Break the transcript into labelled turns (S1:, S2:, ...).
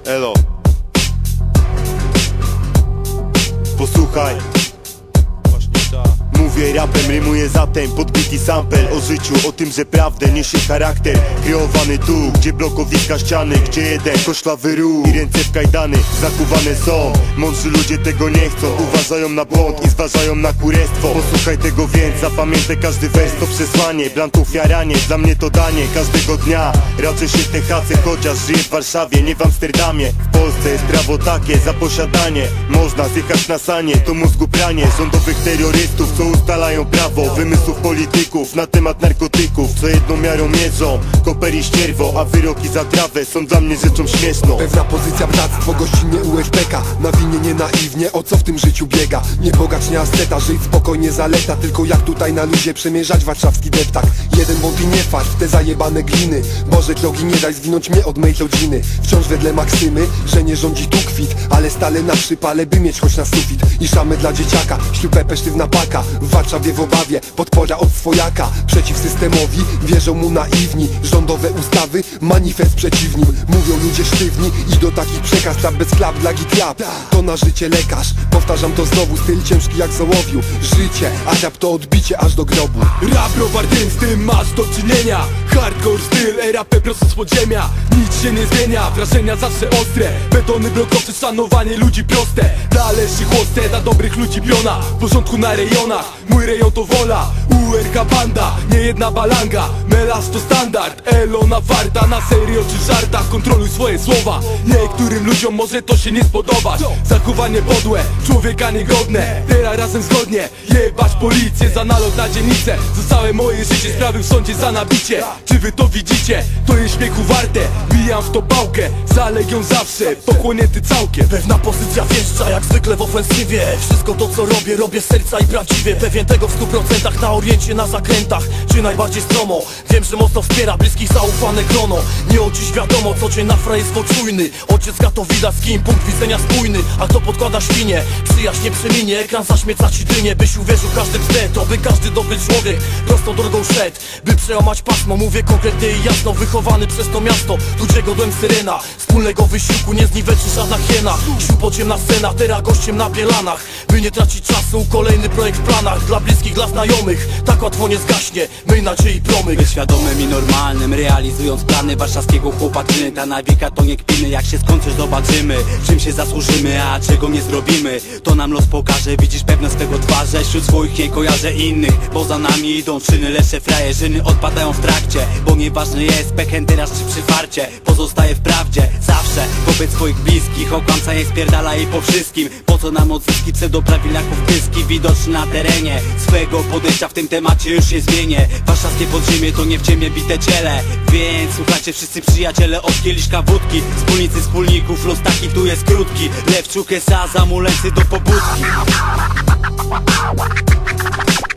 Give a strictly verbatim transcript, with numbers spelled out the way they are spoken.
S1: Elo. Posłuchaj. Mówię rapem, rymuję zatem podbit i sample. O życiu, o tym, że prawdę niesie charakter. Kreowany tu, gdzie blokowiska ściany, gdzie jeden koszlawy ruch i ręce w kajdany zakuwane są. Mądrzy ludzie tego nie chcą, uważają na błąd i zważają na kurestwo. Posłuchaj tego więc, zapamiętaj każdy wers to przesłanie. Blantów jaranie, dla mnie to danie każdego dnia. Raczej się te hace, chociaż żyję w Warszawie, nie w Amsterdamie. W Polsce jest prawo takie, za posiadanie można zjechać na sanie, to mózgu pranie rządowych terrorystów, co ustalają prawo, wymysłów polityków na temat narkotyków, co jedną miarą mierzą koper i ścierwo, a wyroki za trawę są dla mnie rzeczą śmieszną.
S2: Pewna pozycja, bractwo, gościnnie U F P K. Na winie nie naiwnie, o co w tym życiu biega? Nie bogacz, nie asceta, żyć spokojnie zaleta. Tylko jak tutaj na luzie przemierzać warszawski deptak. Jeden błąd i nie farsz w te zajebane gliny. Boże drogi, nie daj zwinąć mnie od mej rodziny. Wciąż wedle maksymy, że nie rządzi tu kwit, ale stale na przypale, by mieć choć na sufit. I szamy dla dzieciaka, ślubę sztywna paka. W Warszawie w obawie, podpora od swojaka. Przeciw systemowi, wierzą mu naiwni. Rządowe ustawy, manifest przeciw nim. Mówią ludzie sztywni i do takich przekaz. Rap bez klap dla git rap, to na życie lekarz. Powtarzam to znowu, styl ciężki jak zołowiu. Życie, a rap to odbicie aż do grobu.
S3: Rap browar, tym z tym masz do czynienia. Hardcore styl, R A P prosto z podziemia. Nic się nie zmienia, wrażenia zawsze ostre. Betony blokowe, szanowanie ludzi proste. Dla leży chłostę, dla dobrych ludzi piona. W porządku na rejonach, mój rejon to wola. U R K banda, nie jedna balanga. Melarz to standard, Elona warta. Na serio czy żartach, kontroluj swoje słowa. Niektórym ludziom może to się nie spodobać. Zachowanie podłe, człowieka niegodne. Teraz razem zgodnie, jebać policję za nalot na dzielnicę. Zostałe moje życie, sprawy w sądzie za nabicie. Czy wy to widzicie? To jest śmiechu warte. Bijam w to pałkę, za Legią zawsze pochłonięty całkiem.
S4: Pewna pozycja wieszcza, jak zwykle w ofensywie. Wszystko to co robię, robię z serca i prawdziwie. Pewien tego w stu procentach, na oriencie, na zakrętach. Czy najbardziej stromo, wiem, że mocno wspiera bliskich zaufane grono. Nie o dziś wiadomo, co dzień na frajerstwo czujny. Ociecka to widać, z kim punkt widzenia spójny. A kto podkłada świnie, przyjaźń nie przeminie. Ekran zaśmieca ci dynię, byś uwierzył każdy wstęp. To by każdy dobry człowiek prostą drogą szedł, by przełamać pasmo. Mówię konkretnie i jasno, wychowany przez to miasto. Tu gdzie godłem syrena, wspólnego wysiłku nie zniweczy żadna hiena. Sił podziemna scena, teraz gościem na Bielanach. By nie tracić czasu, kolejny projekt w planach. Dla bliskich, dla znajomych, tak łatwo nie zgaśnie. Myj nadziei promyk.
S5: Być świadomym i normalnym, realizując plany warszawskiego chłopakiny. Ta nawika to nie kpiny, jak się skończysz zobaczymy. Czym się zasłużymy, a czego nie zrobimy. To nam los pokaże, widzisz pewne swego twarze. Wśród swoich nie kojarzę innych. Poza nami idą czyny, lepsze frajerzyny odpadają w trakcie. Bo nieważny jest pechen teraz czy przyfarcie. Pozostaje w prawdzie, zawsze wobec swoich bliskich. Okłamca nie spierdala jej po wszystkim. Po co nam odzyski pseudoprawilaków pyski. Widoczny na terenie, swego podejścia w tym temacie już się zmienię. Warszawskie podziemie to nie w ciemię bite ciele. Więc słuchajcie wszyscy przyjaciele od kieliszka wódki. Wspólnicy wspólników, los taki tu jest krótki. Lewczuk S A, zamuleńcy do pobudki.